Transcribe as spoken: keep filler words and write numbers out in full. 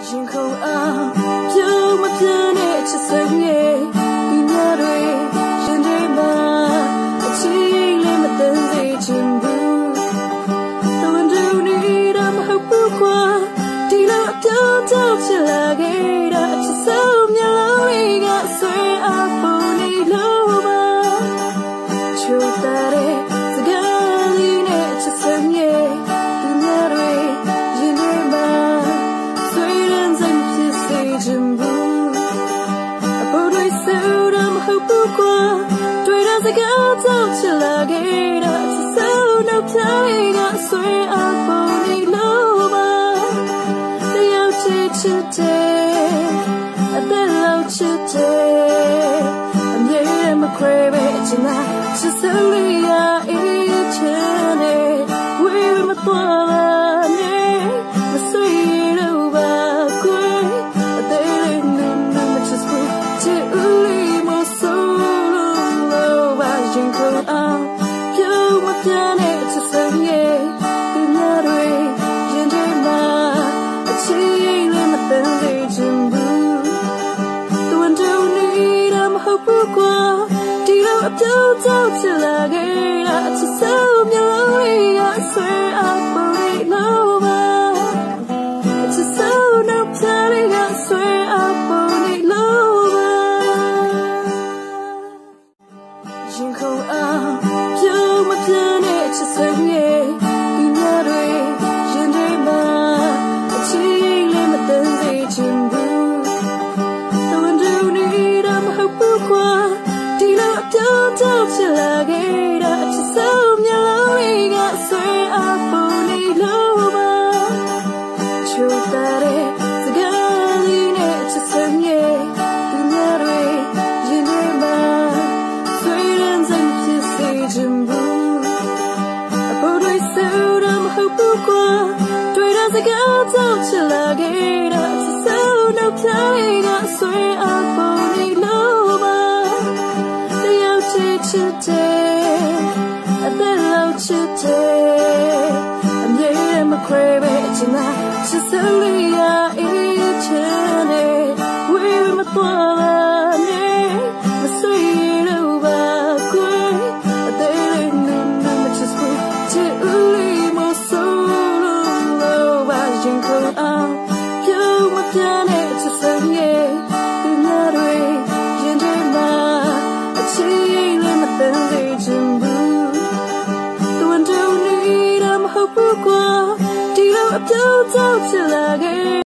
ရင်ခုန်အောင်ပြုံးမပြတ်တဲ့ချစ်စံရဲ့ဒီညတွေရင်ထဲမှာအချီးလေးမတန်စေချင်ဘူးတဝန်တူနေတာမဟုတ်ဘူးကွာဒီလိုအပြောင်းကြောက်ချင်လာခဲ့တာအချစ်ဆုံးမျက်လုံးတွေကဆွဲအားပုံနေလို့ပါချိုးတဲ့စကားလေးနဲ့ချစ်စံရဲ့ဒီညတွေရင်ထဲမှာဆွေးရန်စိတ်ဖြစ်စေချင်ဘူးအပေါ်တွေစိုးတော့မဟုတ်ဘူးကွာတွေ့တဲ့စကားကြောက်ချင်လာခဲ့တာအချစ်ဆုံးနောက်ပြိုင်ကဆွဲအားပုံနေလို့ပါတယောက်ချစ်ချစ်တဲ့အသက်လောက်ချစ်တဲ့အမြဲမခွဲပဲအချင်သာချစ်ဆုံးလေးရအေးချမ်းတဲ့ဝေးမသွားပါနဲ့မဆွေးတော့ပါကွယ်အသေးလေးနုနုမချစ်ဘူးချစ်ဦးလေးမဆိုးလို့ပါရင်ခုန်အောင်ပြုံးမပြတ်တဲ့ချစ်ဆုံးရဲ့ဒီညတွေရင်ထဲမှာအချီးလေးမတန်စေချင်ဘူးတဝန်တူနေတာမဟုတ်ဘူးကွာဒီလိုအပြောင်းကြောက်ချင်လာခဲ့တာအချစ်ဆုံးမျက်လုံးတွေကဆွဲအားပုံနေလို့ပါအချစ်ဆုံးနောက်ပြိုင်ကဆွဲအားပုံနေလို့ပါရင်ခုန်အောင်ပြုံးမပြတ်တဲ့ချစ်စံရဲ့ဒီညတွေရင်ထဲမှာအချီးလေးမတန်စေချင်ဘူးတဝန်တူနေတာမဟုတ်ဘူးကွာဒီလိုအပြောင်းကြောက်ချင်လာခဲ့တာအချစ်ဆုံးမျက်လုံးတွေကဆွဲအားပုံနေလို့ပါချိုးတဲ့စကားလေးနဲ့ချစ်စံရဲ့ဒီညတွေရင်ထဲမှာဆွေးရန်စိတ်ဖြစ်စေချင်ဘူးအပေါ်တွေစိုးတော့မဟုတ်ဘူးကွာတွေ့တဲ့စကားကြောက်ချင်လာခဲ့တာအချစ်ဆုံးနောက်ပြိုင်ကဆွဲအားပုံနေလို့ပါတယောက်ချစ်ချစ်တဲ့အသက်လောက်ချစ်တဲ့အမြဲမခွဲပဲအချင်သာချစ်ဆုံးလေးရအေးချမ်းတဲ့ဝေးမသွားပါနဲ့မဆွေးတော့ပါကွယ်အသေးလေးနုနုမချစ်ဘူးချစ်ဦးလေးမဆိုးလို့ပါရင်ခုန်အောင်ပြုံးမပြတ်တဲ့ချစ်စံရဲ့ဒီညတွေရင်ထဲမှာအချီးလေးမတန်စေချင်ဘူးတဝန်တူနေတာမဟုတ်ဘူးကွာဒီလိုအပြောင်းကြောက်ချင်လာခဲ့